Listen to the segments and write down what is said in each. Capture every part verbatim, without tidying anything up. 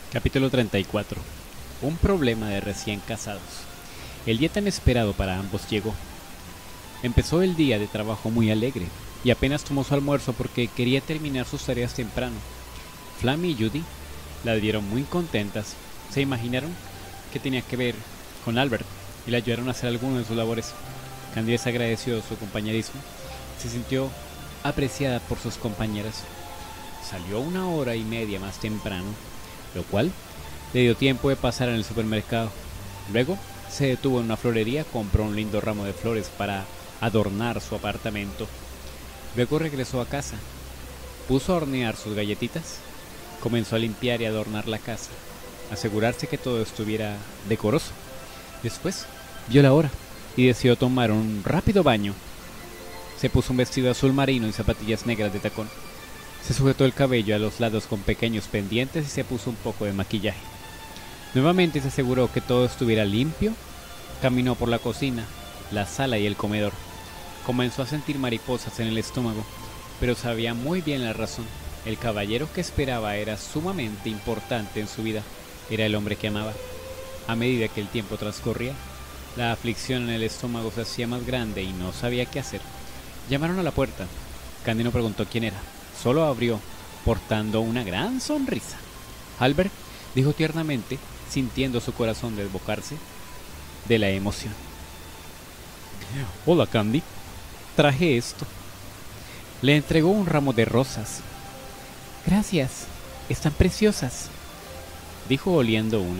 Capítulo treinta y cuatro. Un problema de recién casados. El día tan esperado para ambos llegó. Empezó el día de trabajo muy alegre, y apenas tomó su almuerzo porque quería terminar sus tareas temprano. Flammy y Judy la dieron muy contentas. Se imaginaron que tenía que ver con Albert y le ayudaron a hacer algunas de sus labores. Candy les agradeció su compañerismo. Se sintió apreciada por sus compañeras. Salió una hora y media más temprano, lo cual le dio tiempo de pasar en el supermercado. Luego se detuvo en una florería, compró un lindo ramo de flores para adornar su apartamento. Luego regresó a casa, puso a hornear sus galletitas, comenzó a limpiar y adornar la casa, asegurarse que todo estuviera decoroso. Después vio la hora y decidió tomar un rápido baño. Se puso un vestido azul marino y zapatillas negras de tacón. Se sujetó el cabello a los lados con pequeños pendientes y se puso un poco de maquillaje. Nuevamente se aseguró que todo estuviera limpio. Caminó por la cocina, la sala y el comedor. Comenzó a sentir mariposas en el estómago, pero sabía muy bien la razón. El caballero que esperaba era sumamente importante en su vida. Era el hombre que amaba. A medida que el tiempo transcurría, la aflicción en el estómago se hacía más grande y no sabía qué hacer. Llamaron a la puerta. Candy no preguntó quién era. Solo abrió, portando una gran sonrisa. Albert dijo tiernamente, sintiendo su corazón desbocarse de la emoción. Hola, Candy. Traje esto. Le entregó un ramo de rosas. Gracias. Están preciosas, dijo oliendo una.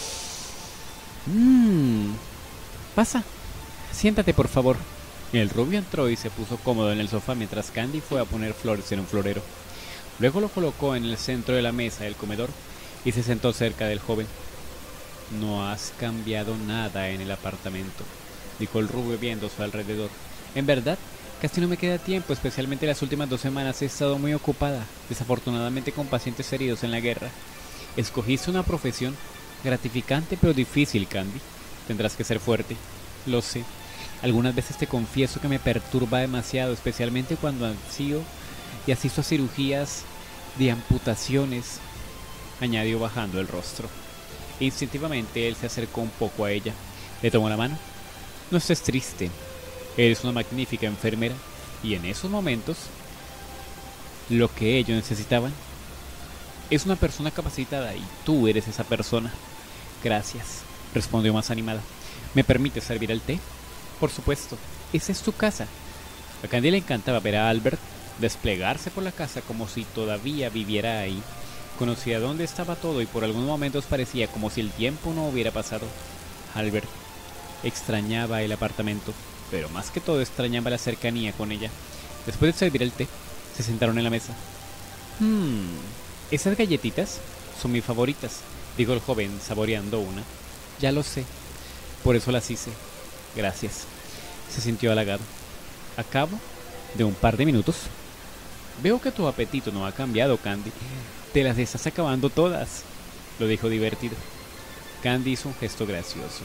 Mmm. Pasa. Siéntate, por favor. El rubio entró y se puso cómodo en el sofá mientras Candy fue a poner flores en un florero. Luego lo colocó en el centro de la mesa del comedor y se sentó cerca del joven. No has cambiado nada en el apartamento, dijo el rubio viendo a su alrededor. En verdad, casi no me queda tiempo, especialmente las últimas dos semanas he estado muy ocupada, desafortunadamente con pacientes heridos en la guerra. Escogiste una profesión gratificante pero difícil, Candy. Tendrás que ser fuerte. Lo sé. Algunas veces te confieso que me perturba demasiado, especialmente cuando ansío y asisto a cirugías de amputaciones, añadió bajando el rostro. Instintivamente él se acercó un poco a ella. Le tomó la mano. No estés triste. Eres una magnífica enfermera y en esos momentos lo que ellos necesitaban es una persona capacitada y tú eres esa persona. Gracias, respondió más animada. ¿Me permites servir el té? Por supuesto, esa es tu casa. A Candy le encantaba ver a Albert desplegarse por la casa como si todavía viviera ahí. Conocía dónde estaba todo y por algunos momentos parecía como si el tiempo no hubiera pasado. Albert extrañaba el apartamento, pero más que todo extrañaba la cercanía con ella. Después de servir el té, se sentaron en la mesa. Hmm, esas galletitas son mis favoritas, dijo el joven saboreando una. Ya lo sé, por eso las hice. Gracias. Se sintió halagado. A cabo de un par de minutos. Veo que tu apetito no ha cambiado, Candy. Te las estás acabando todas, lo dijo divertido. Candy hizo un gesto gracioso,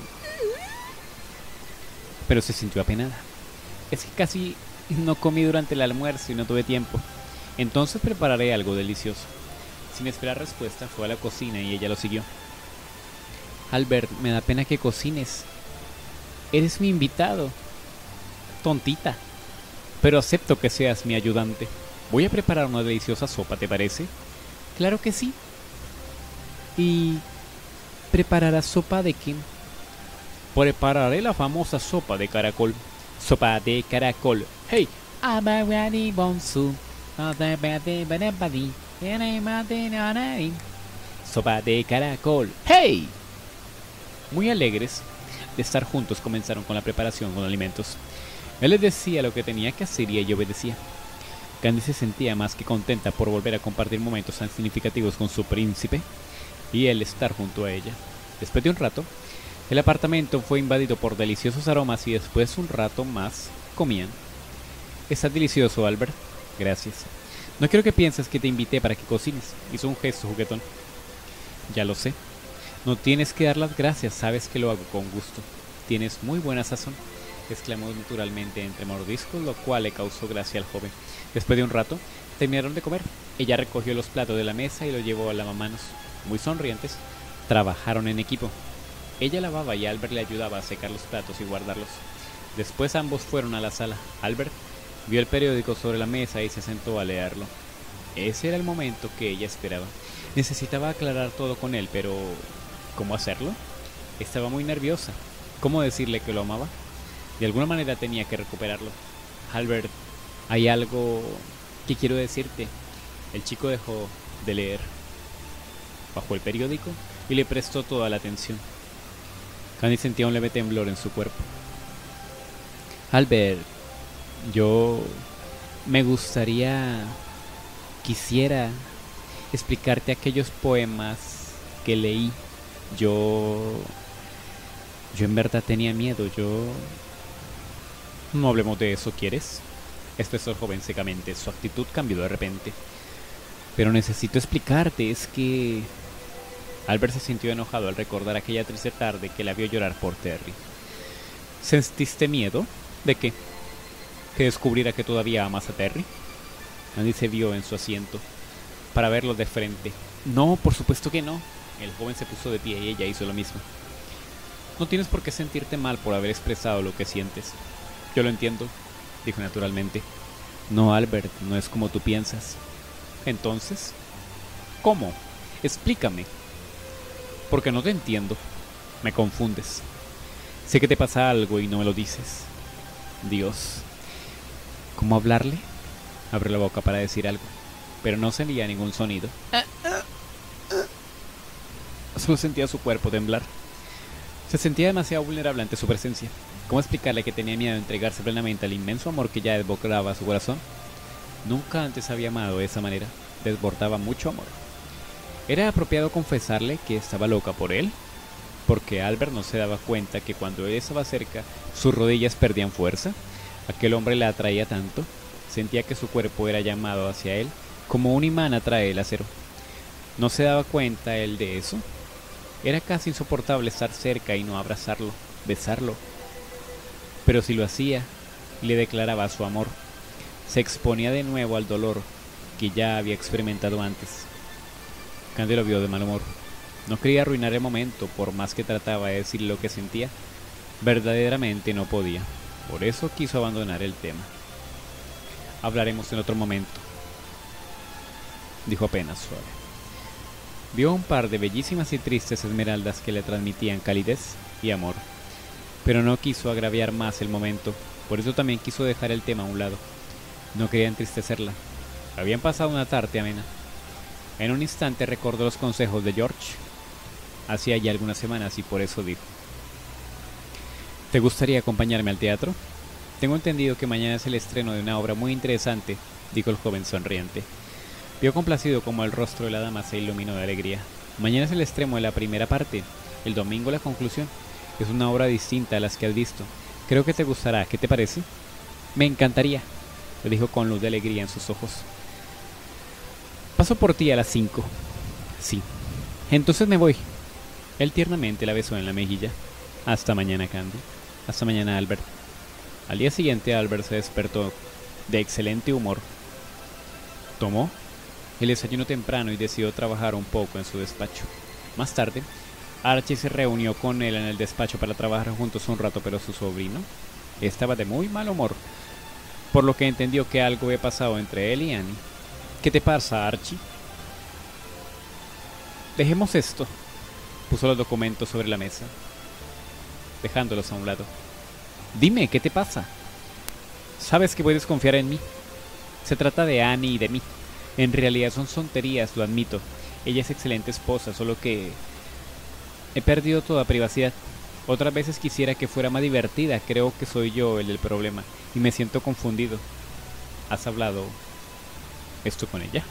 pero se sintió apenada. Es que casi no comí durante el almuerzo y no tuve tiempo. Entonces prepararé algo delicioso. Sin esperar respuesta, fue a la cocina y ella lo siguió. Albert, me da pena que cocines. Eres mi invitado. Tontita. Pero acepto que seas mi ayudante. Voy a preparar una deliciosa sopa, ¿te parece? Claro que sí. ¿Y prepararás sopa de qué? Prepararé la famosa sopa de caracol. Sopa de caracol. Hey. Sopa de caracol. Hey. Muy alegres de estar juntos, comenzaron con la preparación con alimentos. Él les decía lo que tenía que hacer y ella obedecía. Candy se sentía más que contenta por volver a compartir momentos tan significativos con su príncipe y él estar junto a ella. Después de un rato, el apartamento fue invadido por deliciosos aromas y después de un rato más comían. Está delicioso, Albert. Gracias. No quiero que pienses que te invité para que cocines. Hizo un gesto juguetón. Ya lo sé. No tienes que dar las gracias, sabes que lo hago con gusto. Tienes muy buena sazón, exclamó naturalmente entre mordiscos, lo cual le causó gracia al joven. Después de un rato, terminaron de comer. Ella recogió los platos de la mesa y los llevó al lavamanos. muy sonrientes, trabajaron en equipo. Ella lavaba y Albert le ayudaba a secar los platos y guardarlos. Después ambos fueron a la sala. Albert vio el periódico sobre la mesa y se sentó a leerlo. Ese era el momento que ella esperaba. Necesitaba aclarar todo con él, pero ¿cómo hacerlo? Estaba muy nerviosa. ¿Cómo decirle que lo amaba? De alguna manera tenía que recuperarlo. Albert, hay algo que quiero decirte. El chico dejó de leer, bajó el periódico y le prestó toda la atención. Candy sentía un leve temblor en su cuerpo. Albert, yo me gustaría, quisiera explicarte aquellos poemas que leí. Yo, yo en verdad tenía miedo. Yo, no hablemos de eso, ¿quieres? Expresó el joven secamente. Su actitud cambió de repente. Pero necesito explicarte, es que... Albert se sintió enojado al recordar aquella triste tarde que la vio llorar por Terry. ¿Sentiste miedo? ¿De qué? ¿Que descubriera que todavía amas a Terry? Andy se vio en su asiento para verlo de frente. No, por supuesto que no. El joven se puso de pie y ella hizo lo mismo. No tienes por qué sentirte mal por haber expresado lo que sientes. Yo lo entiendo, dijo naturalmente. No, Albert, no es como tú piensas. Entonces, ¿cómo? Explícame. Porque no te entiendo. Me confundes. Sé que te pasa algo y no me lo dices. Dios. ¿Cómo hablarle? Abrió la boca para decir algo, pero no salía ningún sonido. Solo sentía su cuerpo temblar. Se sentía demasiado vulnerable ante su presencia. ¿Cómo explicarle que tenía miedo de entregarse plenamente al inmenso amor que ya desbordaba su corazón? Nunca antes había amado de esa manera. Desbordaba mucho amor. ¿Era apropiado confesarle que estaba loca por él? Porque Albert no se daba cuenta que cuando él estaba cerca, sus rodillas perdían fuerza. Aquel hombre la atraía tanto. Sentía que su cuerpo era llamado hacia él, como un imán atrae el acero. ¿No se daba cuenta él de eso? Era casi insoportable estar cerca y no abrazarlo, besarlo. Pero si lo hacía, le declaraba su amor. Se exponía de nuevo al dolor que ya había experimentado antes. Candy lo vio de mal humor. No quería arruinar el momento, por más que trataba de decir lo que sentía. Verdaderamente no podía. Por eso quiso abandonar el tema. Hablaremos en otro momento, dijo apenas suave. Vio un par de bellísimas y tristes esmeraldas que le transmitían calidez y amor, pero no quiso agraviar más el momento. Por eso también quiso dejar el tema a un lado. No quería entristecerla. Habían pasado una tarde amena. En un instante recordó los consejos de George. Hacía ya algunas semanas y por eso dijo: ¿te gustaría acompañarme al teatro? Tengo entendido que mañana es el estreno de una obra muy interesante, dijo el joven sonriente. Vio complacido como el rostro de la dama se iluminó de alegría. Mañana es el estreno de la primera parte, el domingo la conclusión. Es una obra distinta a las que has visto. Creo que te gustará, ¿qué te parece? Me encantaría, le dijo con luz de alegría en sus ojos. Paso por ti a las cinco. Sí. Entonces me voy. Él tiernamente la besó en la mejilla. Hasta mañana, Candy. Hasta mañana, Albert. Al día siguiente, Albert se despertó de excelente humor. Tomó el desayuno temprano y decidió trabajar un poco en su despacho. Más tarde, Archie se reunió con él en el despacho para trabajar juntos un rato, pero su sobrino estaba de muy mal humor, por lo que entendió que algo había pasado entre él y Annie. ¿Qué te pasa, Archie? Dejemos esto. Puso los documentos sobre la mesa, dejándolos a un lado. Dime, ¿qué te pasa? Sabes que puedes confiar en mí. Se trata de Annie y de mí. En realidad son tonterías, lo admito. Ella es excelente esposa, solo que he perdido toda privacidad. Otras veces quisiera que fuera más divertida. Creo que soy yo el del problema y me siento confundido. ¿Has hablado esto con ella?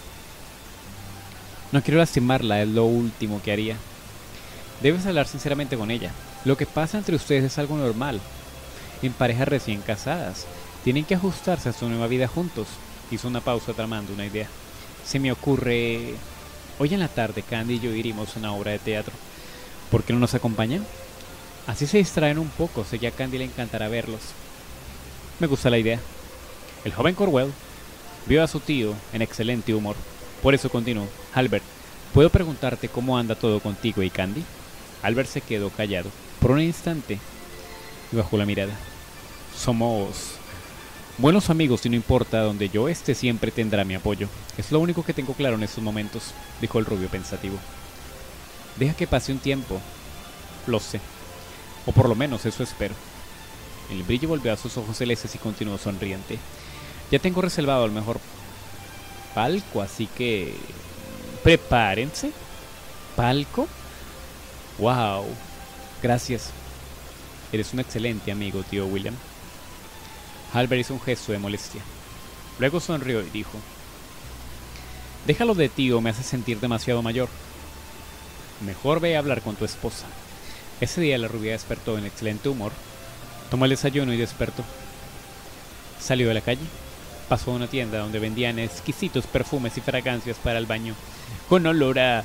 No quiero lastimarla, es lo último que haría. Debes hablar sinceramente con ella. Lo que pasa entre ustedes es algo normal. En parejas recién casadas, tienen que ajustarse a su nueva vida juntos. Hizo una pausa tramando una idea. Se me ocurre... Hoy en la tarde Candy y yo iremos a una obra de teatro. ¿Por qué no nos acompañan? Así se distraen un poco, sé que a Candy le encantará verlos. Me gusta la idea. El joven Corwell vio a su tío en excelente humor. Por eso continuó. Albert, ¿Puedo preguntarte cómo anda todo contigo y Candy? Albert se quedó callado por un instante y bajó la mirada. Somos buenos amigos y no importa donde yo esté siempre tendrá mi apoyo. Es lo único que tengo claro en estos momentos, dijo el rubio pensativo. Deja que pase un tiempo. Lo sé. O por lo menos eso espero. El brillo volvió a sus ojos celestes y continuó sonriente. Ya tengo reservado el mejor palco, así que... prepárense. ¿Palco? ¡Wow! Gracias. Eres un excelente amigo, tío William. Albert hizo un gesto de molestia. Luego sonrió y dijo: déjalo de tío, me hace sentir demasiado mayor. Mejor ve a hablar con tu esposa. Ese día la rubia despertó en excelente humor. Tomó el desayuno y despertó. Salió de la calle. Pasó a una tienda donde vendían exquisitos perfumes y fragancias para el baño, con olor a...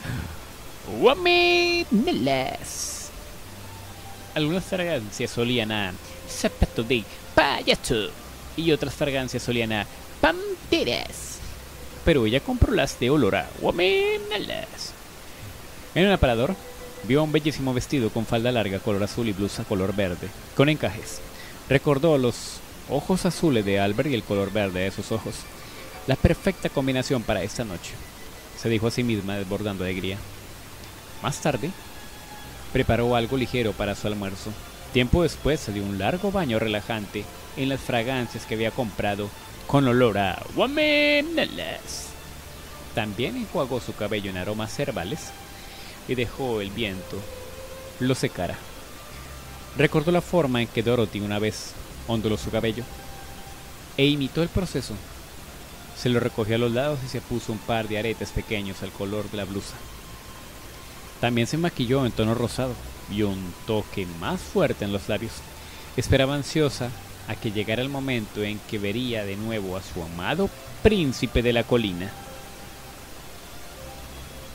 ¡Guaminelas! Algunas fragancias olían a zapato de payaso y otras fragancias olían a panteras. Pero ella compró las de olor a guaminelas. En un aparador vio un bellísimo vestido con falda larga color azul y blusa color verde, con encajes. Recordó los ojos azules de Albert y el color verde de sus ojos. La perfecta combinación para esta noche, se dijo a sí misma desbordando de alegría. Más tarde, preparó algo ligero para su almuerzo. Tiempo después se dio un largo baño relajante en las fragancias que había comprado con olor a guaminelas. También enjuagó su cabello en aromas herbales y dejó el viento lo secara. Recordó la forma en que Dorothy una vez onduló su cabello e imitó el proceso. Se lo recogió a los lados y se puso un par de aretes pequeños al color de la blusa. También se maquilló en tono rosado y un toque más fuerte en los labios. Esperaba ansiosa a que llegara el momento en que vería de nuevo a su amado príncipe de la colina.